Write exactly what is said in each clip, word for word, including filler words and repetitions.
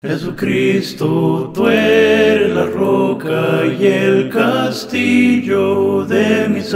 Jesucristo, tú eres la roca y el castillo de mi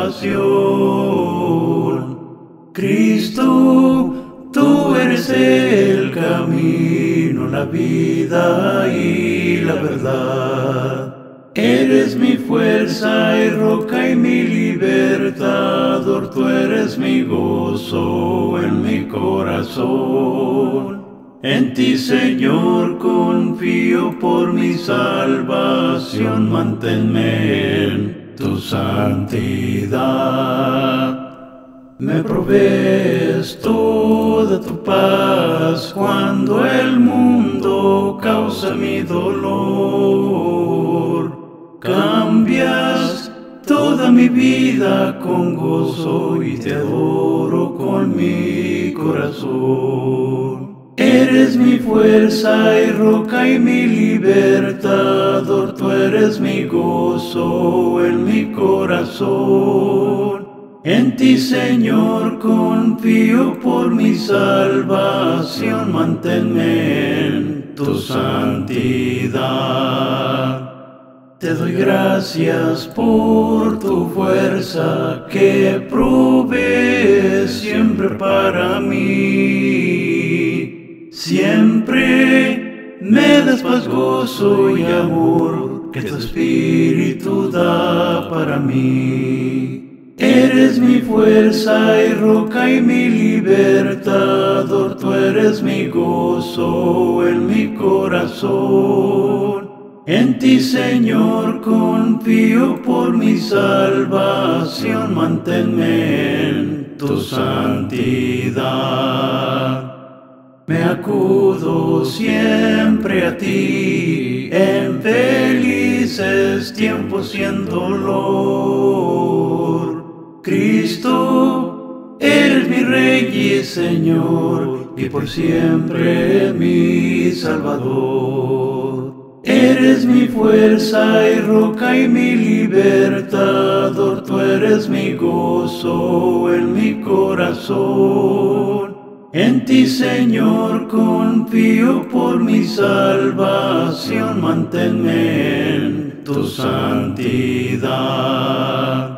salvación. Cristo, tú eres el camino, la vida y la verdad. Eres mi fuerza y roca y mi libertador, tú eres mi gozo en mi corazón. En ti, Señor, confío por mi salvación, manténme en tu santidad. Me provees toda tu paz cuando el mundo causa mi dolor. Cambias toda mi vida con gozo y te adoro con mi corazón. Eres mi fuerza y roca y mi libertador, tú eres mi gozo en mi corazón. En ti, Señor, confío por mi salvación, manténme en tu santidad. Te doy gracias por tu fuerza que provees siempre para mí. Siempre me das paz, gozo y amor que tu espíritu da para mí. Eres mi fuerza y roca y mi libertador, tú eres mi gozo en mi corazón. En ti, Señor, confío por mi salvación, manténme en tu santidad. Me acudo siempre a ti en felices tiempos y en dolor. Cristo, eres mi Rey y Señor, y por siempre mi Salvador. Eres mi fuerza y roca y mi libertador, tú eres mi gozo en mi corazón. En ti, Señor, confío por mi salvación, manténme en tu santidad.